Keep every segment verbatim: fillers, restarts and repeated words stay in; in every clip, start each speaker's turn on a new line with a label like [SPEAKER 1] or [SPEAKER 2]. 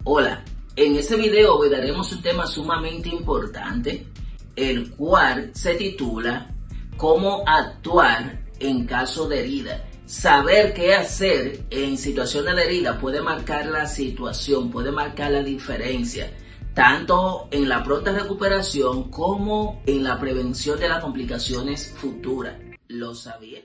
[SPEAKER 1] Hola, en este video abordaremos un tema sumamente importante, el cual se titula ¿Cómo actuar en caso de herida? Saber qué hacer en situaciones de herida puede marcar la situación, puede marcar la diferencia, tanto en la pronta recuperación como en la prevención de las complicaciones futuras. ¿Lo sabía?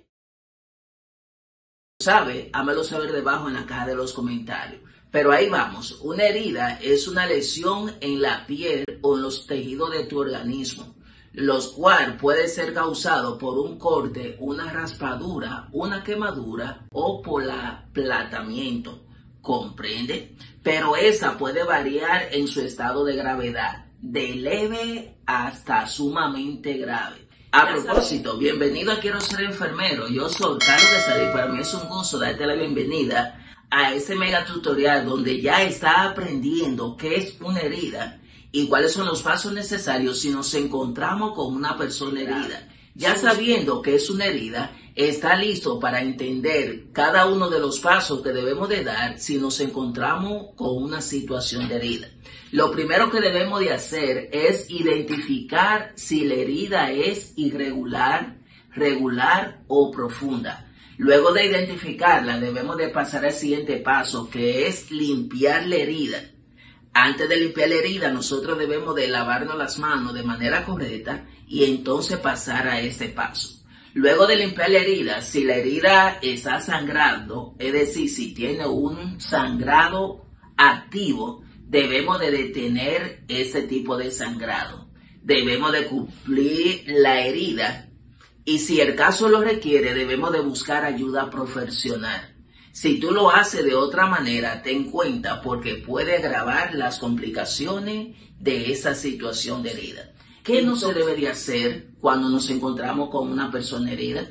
[SPEAKER 1] ¿Sabe? Hámelo saber debajo en la caja de los comentarios. Pero ahí vamos, una herida es una lesión en la piel o en los tejidos de tu organismo, los cual puede ser causado por un corte, una raspadura, una quemadura o por aplatamiento, ¿comprende? Pero esa puede variar en su estado de gravedad, de leve hasta sumamente grave. A propósito, bienvenido a Quiero Ser Enfermero. Yo soy Carlos de Sari y para mí es un gusto darte la bienvenida a este mega tutorial donde ya está aprendiendo qué es una herida y cuáles son los pasos necesarios si nos encontramos con una persona herida. Ya sabiendo qué es una herida, está listo para entender cada uno de los pasos que debemos de dar si nos encontramos con una situación de herida. Lo primero que debemos de hacer es identificar si la herida es irregular, regular o profunda. Luego de identificarla, debemos de pasar al siguiente paso, que es limpiar la herida. Antes de limpiar la herida, nosotros debemos de lavarnos las manos de manera correcta y entonces pasar a ese paso. Luego de limpiar la herida, si la herida está sangrando, es decir, si tiene un sangrado activo, debemos de detener ese tipo de sangrado. Debemos de cubrir la herida. Y si el caso lo requiere, debemos de buscar ayuda profesional. Si tú lo haces de otra manera, ten cuenta porque puede agravar las complicaciones de esa situación de herida. ¿Qué no se debería hacer cuando nos encontramos con una persona herida?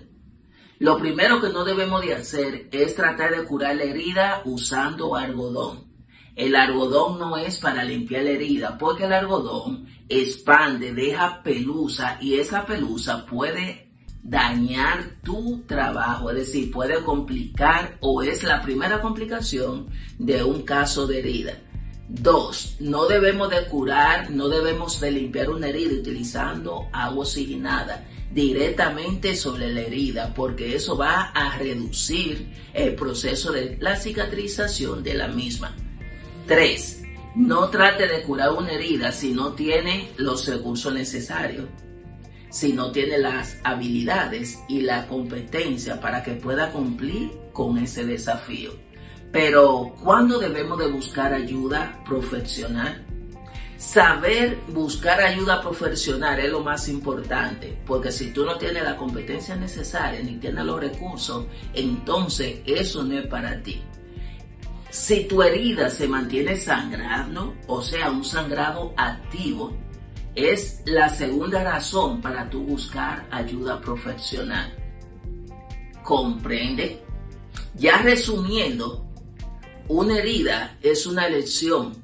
[SPEAKER 1] Lo primero que no debemos de hacer es tratar de curar la herida usando algodón. El algodón no es para limpiar la herida porque el algodón expande, deja pelusa y esa pelusa puede dañar tu trabajo, es decir, puede complicar o es la primera complicación de un caso de herida. Dos, no debemos de curar, no debemos de limpiar una herida utilizando agua oxigenada directamente sobre la herida porque eso va a reducir el proceso de la cicatrización de la misma. Tres, no trate de curar una herida si no tiene los recursos necesarios, si no tiene las habilidades y la competencia para que pueda cumplir con ese desafío. Pero, ¿cuándo debemos de buscar ayuda profesional? Saber buscar ayuda profesional es lo más importante, porque si tú no tienes la competencia necesaria ni tienes los recursos, entonces eso no es para ti. Si tu herida se mantiene sangrando, o sea, un sangrado activo, es la segunda razón para tú buscar ayuda profesional. ¿Comprende? Ya resumiendo, una herida es una lesión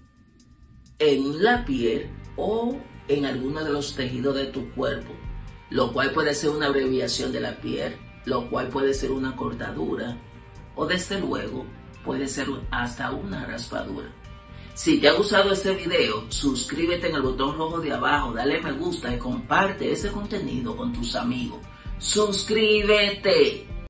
[SPEAKER 1] en la piel o en alguno de los tejidos de tu cuerpo, lo cual puede ser una abreviación de la piel, lo cual puede ser una cortadura o desde luego puede ser hasta una raspadura. Si te ha gustado este video, suscríbete en el botón rojo de abajo, dale me gusta y comparte ese contenido con tus amigos. ¡Suscríbete!